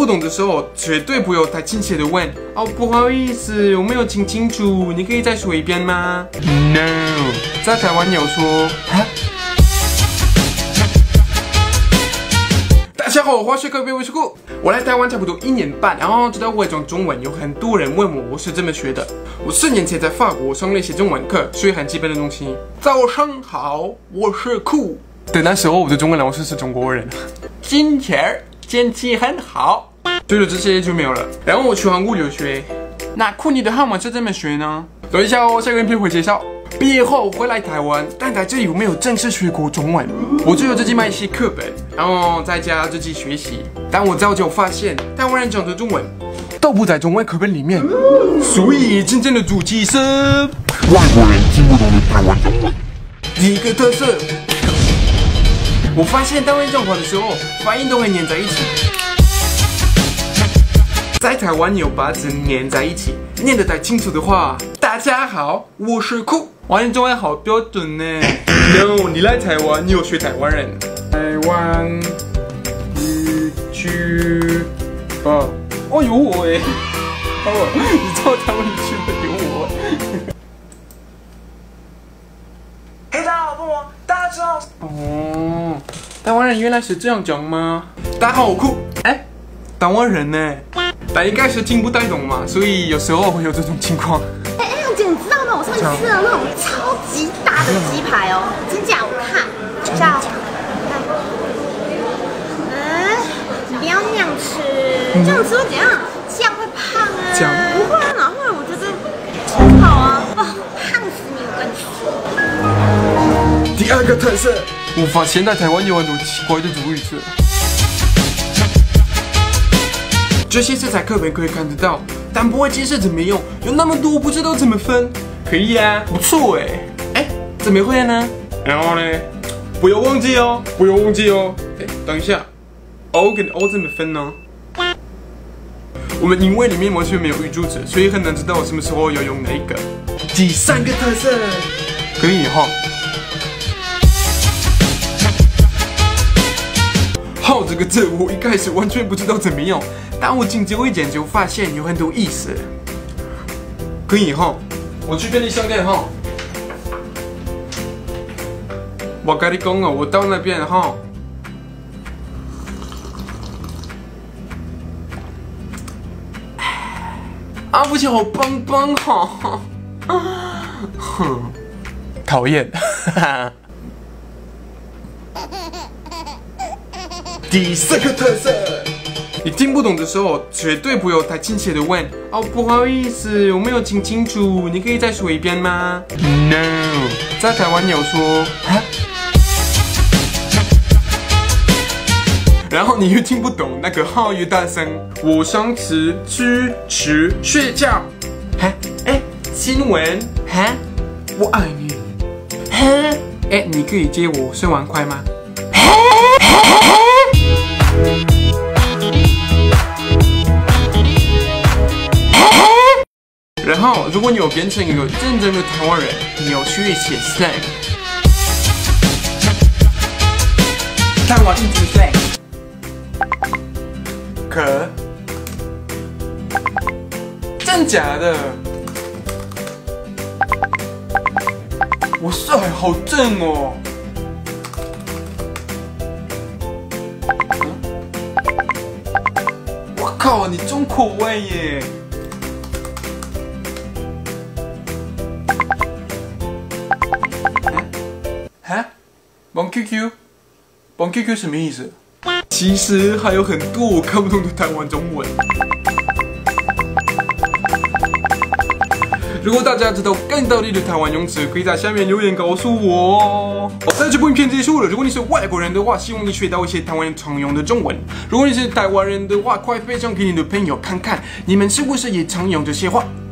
不懂的时候，绝对不要太亲切的问哦，不好意思，我没有听清楚，你可以再说一遍吗 ？No， 在台湾有说哈。大家好，我是各位我是顾，我来台湾差不多1年半，然后知道我讲中文，有很多人问我是怎么学的。我4年前在法国上了一些中文课，所以很基本的东西。早上好，我是酷。对，那时候我的中文老师是中国人。今天天气很好。对了，这些就没有了。然后我去韩国留学。那酷你的汉文是怎么学呢？等一下哦，下个影片会介绍。毕业后回来台湾，但在这里我没有正式学过中文，我只有自己买一些课本，然后在家自己学习。但我早就发现，台湾人讲的中文都不在中文课本里面，所以真正的主题是外国人听不懂的台湾中文。第一个特色，我发现台湾讲话的时候，发音都会粘在一起。在台湾有把字粘在一起，念得太清楚的话，大家好，我是酷。哇，你中文好标准呢。No， 你来台湾，你有学台湾人。台湾语句吧。哦，有我哎。哦，你知道台湾语句吧？有我。黑大老婆，大家知道。哦，台湾人原来是这样讲吗？大家好，我酷。哎，台湾人呢？但应该是听不太懂嘛，所以有时候会有这种情况。 哎，亮姐，你知道吗？我上次吃了那种超级大的鸡排哦，真假我看，叫，你不要那样吃，这样吃会怎样？这样会胖啊。这样不会啊，哪会？我觉得很好啊，哦，胖死你！我跟你说。 第二个特色，我发现在台湾有很多奇怪的主语词。这些是在课本可以看得到，但不会解释怎么用，有那么多不知道怎么分。可以啊，不错哎。哎，怎么会呢？然后呢？不要忘记哦，不要忘记哦。哎，等一下 ，O 跟 O 怎么分呢？我们英文里面完全没有语助词，所以很难知道什么时候要用哪一个。第三个特色，可以哈。好这个字，我一开始完全不知道怎么用。但我经久一点就发现有很多意思，可以哈，我去便利商店哈，我跟你讲哦，我到那边哈，啊，不行，好棒棒哈，哼，讨厌，第4个特色。你听不懂的时候，绝对不要太亲切的问哦，不好意思，我没有听清楚，你可以再说一遍吗 ？No， 在台湾有说哈，然后你又听不懂，那个哈越大声。我上次去吃睡觉，哈，哎，亲吻，哈，我爱你，哈，哎，你可以接我生完快吗？然后，如果你有变成一个真正的台湾人，你要学一些 slang。台湾印度 slang。可？真假的？我帅，好正哦！我靠，你重口味耶！帮 QQ， 帮 QQ 什么意思？其实还有很多我看不懂的台湾中文。如果大家知道更道理的台湾用词，可以在下面留言告诉我哦。好，这部影片结束了。如果你是外国人的话，希望你学到一些台湾人常用的中文；如果你是台湾人的话，快分享给你的朋友看看，你们是不是也常用这些话？